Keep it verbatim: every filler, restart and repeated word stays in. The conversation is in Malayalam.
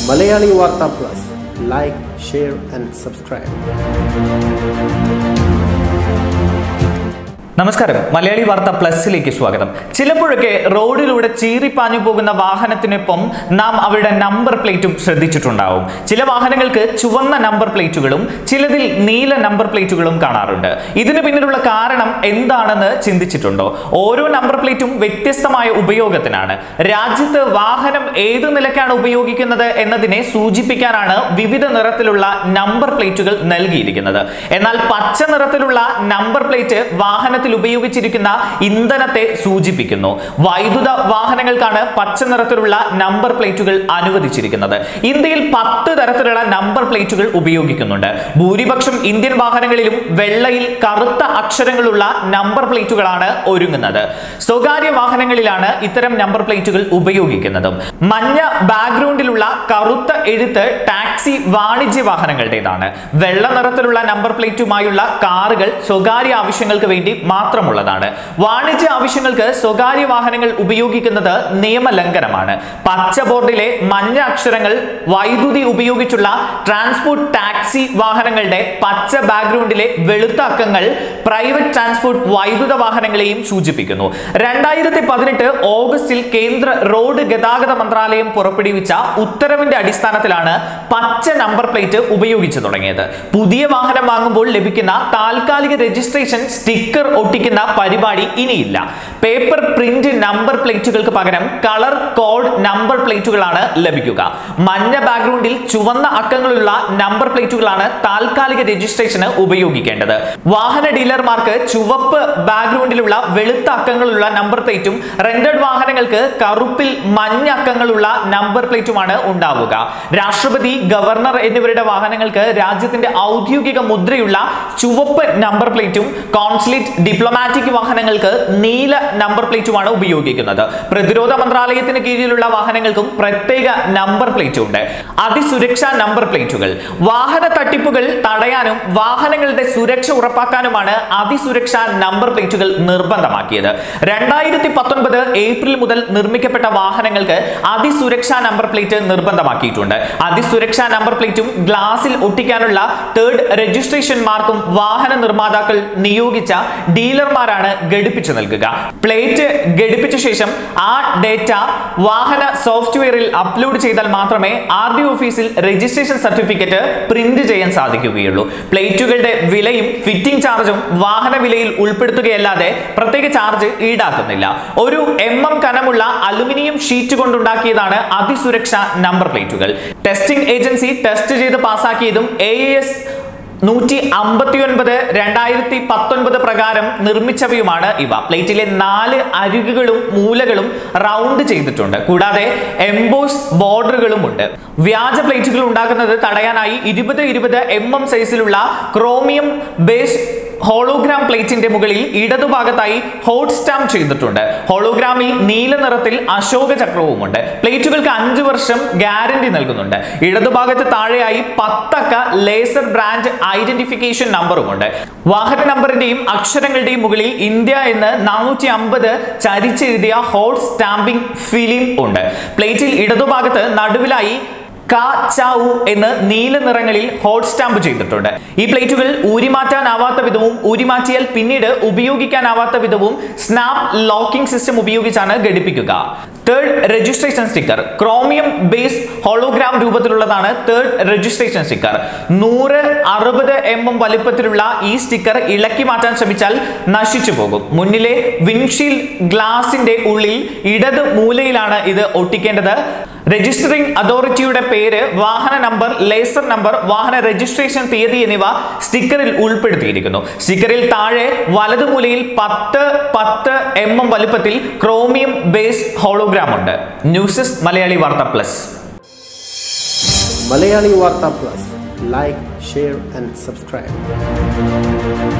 Malayali Warta Plus. Like, share and subscribe. നമസ്കാരം, മലയാളി വാർത്ത പ്ലസിലേക്ക് സ്വാഗതം. ചിലപ്പോഴൊക്കെ റോഡിലൂടെ ചീറിപ്പാഞ്ഞു പോകുന്ന വാഹനത്തിനൊപ്പം നാം അവരുടെ നമ്പർ പ്ലേറ്റും ശ്രദ്ധിച്ചിട്ടുണ്ടാവും. ചില വാഹനങ്ങൾക്ക് ചുവന്ന നമ്പർ പ്ലേറ്റുകളും ചിലതിൽ നീല നമ്പർ പ്ലേറ്റുകളും കാണാറുണ്ട്. ഇതിന് പിന്നിലുള്ള കാരണം എന്താണെന്ന് ചിന്തിച്ചിട്ടുണ്ടോ? ഓരോ നമ്പർ പ്ലേറ്റും വ്യത്യസ്തമായ ഉപയോഗത്തിനാണ്. രാജ്യത്ത് വാഹനം ഏതു നിലയ്ക്കാണ് ഉപയോഗിക്കുന്നത് എന്നതിനെ സൂചിപ്പിക്കാനാണ് വിവിധ നിറത്തിലുള്ള നമ്പർ പ്ലേറ്റുകൾ നൽകിയിരിക്കുന്നത്. എന്നാൽ പച്ച നിറത്തിലുള്ള നമ്പർ പ്ലേറ്റ് വാഹനത്തിൽ ഉപയോഗിച്ചിരിക്കുന്ന ഇന്ധനത്തെ സൂചിപ്പിക്കുന്നു. വൈദ്യുത വാഹനങ്ങൾക്കാണ് പച്ച നിറത്തിലുള്ള നമ്പർ പ്ലേറ്റുകൾ അനുവദിച്ചിരിക്കുന്നത്. ഇന്ത്യയിൽ പത്ത് തരത്തിലുള്ള നമ്പർ പ്ലേറ്റുകൾ ഉപയോഗിക്കുന്നുണ്ട്. ഭൂരിപക്ഷം ഇന്ത്യൻ വാഹനങ്ങളിലും വെള്ളയിൽ കറുത്ത അക്ഷരങ്ങളുള്ള നമ്പർ പ്ലേറ്റുകളാണ് ഒരുങ്ങുന്നത്. സ്വകാര്യ വാഹനങ്ങളിലാണ് ഇത്തരം നമ്പർ പ്ലേറ്റുകൾ ഉപയോഗിക്കുന്നത്. മഞ്ഞ ബാക്ക്ഗ്രൗണ്ടിലുള്ള കറുത്ത എഴുത്ത് ടാക്സി വാണിജ്യ വാഹനങ്ങളുടേതാണ്. വെള്ള നിറത്തിലുള്ള നമ്പർ പ്ലേറ്റുമായുള്ള കാറുകൾ സ്വകാര്യ ആവശ്യങ്ങൾക്ക് വേണ്ടി മാത്രമുള്ളതാണ്. വാണിജ്യ ആവശ്യങ്ങൾക്ക് സ്വകാര്യ വാഹനങ്ങൾ ഉപയോഗിക്കുന്നത് നിയമലംഘനമാണ്. പച്ച ബോർഡിലെ മഞ്ഞ അക്ഷരങ്ങൾ വൈദ്യുതി ഉപയോഗിച്ചുള്ള ട്രാൻസ്പോർട്ട് ടാക്സി വാഹനങ്ങളുടെ പച്ച ബാക്ക്ഗ്രൗണ്ടിലെ വെളുത്ത അക്കങ്ങൾ പ്രൈവറ്റ് ട്രാൻസ്പോർട്ട് വൈദ്യുത വാഹനങ്ങളെയും സൂചിപ്പിക്കുന്നു. രണ്ടായിരത്തി പതിനെട്ട് ഓഗസ്റ്റിൽ കേന്ദ്ര റോഡ് ഗതാഗത മന്ത്രാലയം പുറപ്പെടുവിച്ച ഉത്തരവിന്റെ അടിസ്ഥാനത്തിലാണ് പച്ച നമ്പർ പ്ലേറ്റ് ഉപയോഗിച്ചു തുടങ്ങിയത്. പുതിയ വാഹനം വാങ്ങുമ്പോൾ ലഭിക്കുന്ന താൽക്കാലിക രജിസ്ട്രേഷൻ സ്റ്റിക്കർ ഒട്ടിക്കുന്ന പരിപാടി ഇനിയില്ല. പേപ്പർ പ്രിന്റ് നമ്പർ പ്ലേറ്റുകൾക്ക് പകരം കളർ കോഡ് നമ്പർ പ്ലേറ്റുകളാണ് ലഭിക്കുക. മഞ്ഞ ബാക്ക്ഗ്രൗണ്ടിൽ ചുവന്ന അക്കങ്ങളുള്ള നമ്പർ പ്ലേറ്റുകളാണ് താൽക്കാലിക രജിസ്ട്രേഷന് ഉപയോഗിക്കേണ്ടത്. വാഹന ഡീലർമാർക്ക് ചുവപ്പ് ബാക്ക്ഗ്രൗണ്ടിലുള്ള വെളുത്ത അക്കങ്ങളുള്ള നമ്പർ പ്ലേറ്റും റെന്റഡ് വാഹനങ്ങൾക്ക് കറുപ്പിൽ മഞ്ഞ അക്കങ്ങളുള്ള നമ്പർ പ്ലേറ്റുമാണ് ഉണ്ടാവുക. രാഷ്ട്രപതി, ഗവർണർ എന്നിവരുടെ വാഹനങ്ങൾക്ക് രാജ്യത്തിന്റെ ഔദ്യോഗിക മുദ്രയുള്ള ചുവപ്പ് നമ്പർ പ്ലേറ്റും കോൺസുലേറ്റ് ഡിപ്ലോമാറ്റിക് വാഹനങ്ങൾക്ക് നീല നമ്പർ പ്ലേറ്റുമാണ് ഉപയോഗിക്കുന്നത്. പ്രതിരോധ മന്ത്രാലയത്തിന് കീഴിലുള്ള വാഹനങ്ങൾക്കും പ്രത്യേക നമ്പർ പ്ലേറ്റ് ഉണ്ട്. അതിസുരക്ഷാ നമ്പർ പ്ലേറ്റുകൾ വാഹന തട്ടിപ്പുകൾ തടയാനും വാഹനങ്ങളുടെ സുരക്ഷ ഉറപ്പാക്കാനുമാണ് അതിസുരക്ഷാ നമ്പർ പ്ലേറ്റുകൾ നിർബന്ധമാക്കിയത്. രണ്ടായിരത്തി പത്തൊൻപത് ഏപ്രിൽ മുതൽ നിർമ്മിക്കപ്പെട്ട വാഹനങ്ങൾക്ക് അതിസുരക്ഷാ നമ്പർ പ്ലേറ്റ് നിർബന്ധമാക്കിയിട്ടുണ്ട്. അതിസുരക്ഷാ നമ്പർ പ്ലേറ്റും ഗ്ലാസിൽ ഒട്ടിക്കാനുള്ള തേർഡ് രജിസ്ട്രേഷൻ മാർക്കും വാഹന നിർമ്മാതാക്കൾ നിയോഗിച്ച ഡീലർമാരാണ് ഘടിപ്പിച്ചു നൽകുക. പ്ലേറ്റ് ഘടിപ്പിച്ച ശേഷം ആ ഡേറ്റ വാഹന സോഫ്റ്റ്വെയറിൽ അപ്ലോഡ് ചെയ്താൽ മാത്രമേ ആർ ഡി ഓഫീസിൽ രജിസ്ട്രേഷൻ സർട്ടിഫിക്കറ്റ് പ്രിന്റ് ചെയ്യാൻ സാധിക്കുകയുള്ളൂ. പ്ലേറ്റുകളുടെ വിലയും ഫിറ്റിംഗ് ചാർജും വാഹന വിലയിൽ ഉൾപ്പെടുത്തുകയല്ലാതെ പ്രത്യേക ചാർജ് ഈടാക്കുന്നില്ല. ഒരു എം എം കനമുള്ള അലുമിനിയം ഷീറ്റ് കൊണ്ടുണ്ടാക്കിയതാണ് അതിസുരക്ഷാ നമ്പർ പ്ലേറ്റുകൾ. ടെസ്റ്റിംഗ് ഏജൻസി ടെസ്റ്റ് ചെയ്ത് പാസാക്കിയതും എ എസ് നൂറ്റി അമ്പത്തി ഒൻപത് രണ്ടായിരത്തി പത്തൊൻപത് പ്രകാരം നിർമ്മിച്ചവയുമാണ് ഇവ. പ്ലേറ്റിലെ നാല് അരികുകളും മൂലകളും റൗണ്ട് ചെയ്തിട്ടുണ്ട്. കൂടാതെ എംബോസ് ബോർഡറുകളും ഉണ്ട്. വ്യാജ പ്ലേറ്റുകൾ ഉണ്ടാക്കുന്നത് തടയാനായി ഇരുപത് ഇരുപത് എം എം സൈസിലുള്ള ക്രോമിയം ബേസ് ഹോളോഗ്രാം പ്ലേറ്റിന്റെ മുകളിൽ ഇടതുഭാഗത്തായി ഹോട്ട് സ്റ്റാമ്പ് ചെയ്തിട്ടുണ്ട്. ഹോളോഗ്രാമിൽ നീല നിറത്തിൽ അശോക ചക്രവുമുണ്ട്. പ്ലേറ്റുകൾക്ക് അഞ്ചു വർഷം ഗ്യാരണ്ടി നൽകുന്നുണ്ട്. ഇടതുഭാഗത്ത് താഴെയായി പത്തക്ക ലേസർ ബ്രാൻഡ് ഐഡന്റിഫിക്കേഷൻ നമ്പറുമുണ്ട്. വാഹന നമ്പറിന്റെയും അക്ഷരങ്ങളുടെയും മുകളിൽ ഇന്ത്യ എന്ന് നാനൂറ്റി അമ്പത് ചരിച്ചെഴുതിയ ഹോട്ട് സ്റ്റാമ്പിംഗ് ഫിലിം ഉണ്ട്. പ്ലേറ്റിൽ ഇടതുഭാഗത്ത് നടുവിലായി കാ ചാവു എന്ന് നീല നിറങ്ങളിൽ ഹോട്ട് സ്റ്റാമ്പ് ചെയ്തിട്ടുണ്ട്. ഈ പ്ലേറ്റുകൾ ഊരിമാറ്റാനാവാത്ത വിധവും ഊരിമാറ്റിയാൽ പിന്നീട് ഉപയോഗിക്കാനാവാത്ത വിധവും സ്നാപ്പ് ലോക്കിംഗ് സിസ്റ്റം ഉപയോഗിച്ചാണ് ഘടിപ്പിക്കുക. Third registration sticker chromium base hologram രൂപത്തിലുള്ളതാണ്. തേർഡ് രജിസ്ട്രേഷൻ സ്റ്റിക്കർ നൂറ് അറുപത് എം എം വലിപ്പത്തിലുള്ള ഈ സ്റ്റിക്കർ ഇളക്കി മാറ്റാൻ ശ്രമിച്ചാൽ നശിച്ചു പോകും. മുന്നിലെ വിൻഷീൽഡ് ഗ്ലാസിന്റെ ഉള്ളിൽ ഇടത് മൂലയിലാണ് ഇത് ഒട്ടിക്കേണ്ടത്. രജിസ്റ്ററിംഗ് അതോറിറ്റിയുടെ പേര്, വാഹന നമ്പർ, ലേസർ നമ്പർ, വാഹന രജിസ്ട്രേഷൻ തീയതി എന്നിവ സ്റ്റിക്കറിൽ ഉൾപ്പെടുത്തിയിരിക്കുന്നു. സ്റ്റിക്കറിൽ താഴെ വലതുമൂലയിൽ പത്ത് പത്ത് എം എം വലുപ്പത്തിൽ ക്രോമിയം ബേസ് ഹോളോഗ്രാം ഉണ്ട്. News desk Malayali Warta plus. Malayali Warta Plus. Like, share and subscribe.